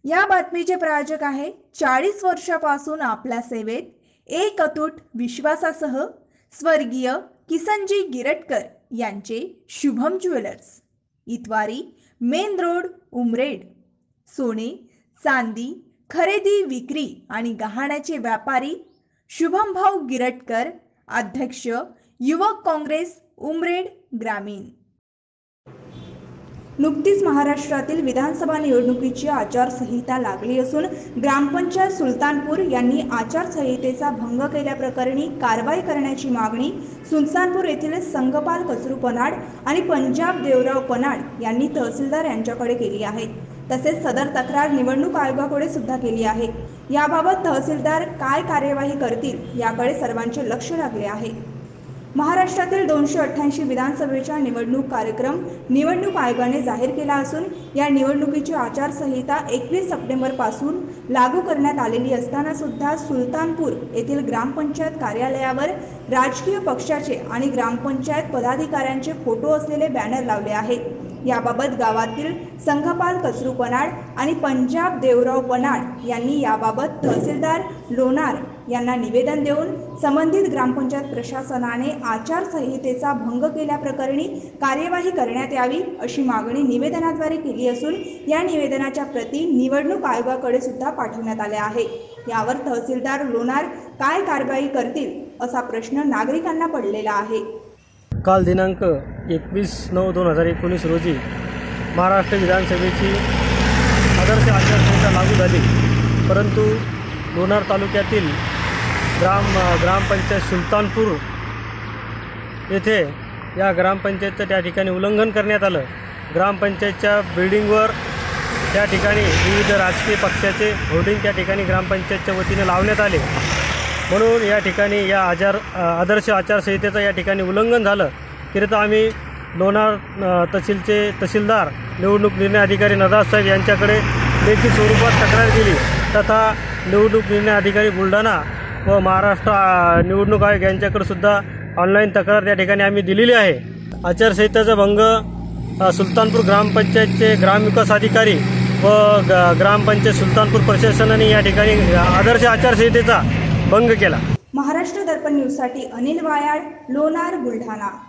या बातमीचे प्रायोजक आहे 40 वर्षापासून आपल्या सेवेत एक अतूट विश्वासासह स्वर्गीय किसनजी गिरटकर यांचे Shubham jewellers, Itwari, main road, Umred. सोने चांदी खरेदी विक्री आणि गहाण्याचे व्यापारी शुभम भाऊ गिरटकर, अध्यक्ष युवक काँग्रेस उमरेड ग्रामीण। नुकतीच महाराष्ट्रातील विधानसभा निवडणुकीची आचारसंहिता लागली असून ग्रामपंचायत सुलतानपूर यांनी आचारसंहितेचा भंग केल्याप्रकरणी कारवाई करण्याची मागणी सुलतानपूर येथील संघपाल कचरू पनाड आणि पंजाब देवराव पनाड यांनी तहसीलदार यांच्याकडे केली आहे। तसेच सदर तक्रार निवडणूक आयोगाकडे सुद्धा केली आहे। याबाबत तहसीलदार काय कार्यवाही करतील याकडे सर्वांचे लक्ष लागले आहे। महाराष्ट्रातील 288 विधानसभेचा निवडणूक कार्यक्रम निवडणूक आयोगाने जाहीर केला असून या निवडणुकीची आचारसंहिता 21 सप्टेंबर पासून लागू करण्यात आलेली असताना सुद्धा सुलतानपूर येथील ग्रामपंचायत कार्यालयावर राजकीय पक्षाचे आणि ग्रामपंचायत पदाधिकाऱ्यांचे फोटो असलेले बॅनर लावले आहेत। याबाबत गावातील संघपाल कचरू पनाड आणि पंजाब देवराव पनाड यांनी याबाबत तहसीलदार लोणार यांना निवेदन देऊन संबंधित ग्रामपंचायत प्रशासनाने आचारसंहितेचा भंग केल्याप्रकरणी कार्यवाही करण्यात यावी अशी मागणी निवेदनाद्वारे केली असून या निवेदनाच्या प्रती निवडणूक आयोगाकडे सुद्धा पाठवण्यात आल्या आहे। यावर तहसीलदार लोणार काय कारवाई करतील असा प्रश्न नागरिकांना पडलेला आहे। काल दिनांक 21/9/2019 रोजी महाराष्ट्र विधानसभेची आदर्श आचारसंहिता लागू झाली, परंतु लोणार तालुक्यातील ग्रामपंचायत सुलतानपूर येथे या ग्रामपंचायतचं त्या ठिकाणी उल्लंघन करण्यात आलं। ग्रामपंचायतच्या बिल्डिंगवर त्या ठिकाणी विविध राजकीय पक्षाचे होर्डिंग त्या ठिकाणी ग्रामपंचायतच्या वतीने लावण्यात आले, म्हणून या ठिकाणी या आदर्श आचारसंहितेचं या ठिकाणी उल्लंघन झालं। करिता आम्ही लोणार तहसीलचे तहसीलदार निवडणूक निर्णय अधिकारी नदाज साहेब यांच्याकडे लेखी स्वरूपात तक्रार दिली, तथा निवडणूक निर्णय अधिकारी बुलढाणा व महाराष्ट्र निवडणूक आयोग यांच्याकडे सुद्धा ऑनलाईन तक्रार त्या ठिकाणी आम्ही दिलेली आहे। आचारसंहितेचा भंग सुलतानपूर ग्रामपंचायतचे ग्रामविकास अधिकारी व ग्रामपंचायत सुलतानपूर प्रशासनाने या ठिकाणी आदर्श आचारसंहितेचा भंग केला। महाराष्ट्र दर्पण न्यूजसाठी अनिल वायाळ, लोणार, बुलढाणा।